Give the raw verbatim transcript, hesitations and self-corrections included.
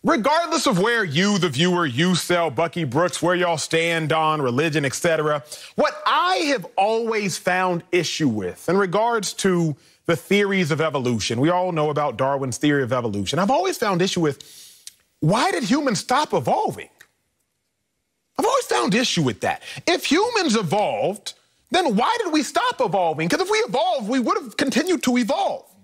Regardless of where you, the viewer, you, Sel, Bucky, Brooks, where y'all stand on religion, et cetera, what I have always found issue with in regards to the theories of evolution, we all know about Darwin's theory of evolution. I've always found issue with, why did humans stop evolving? I've always found issue with that. If humans evolved, then why did we stop evolving? Because if we evolved, we would have continued to evolve.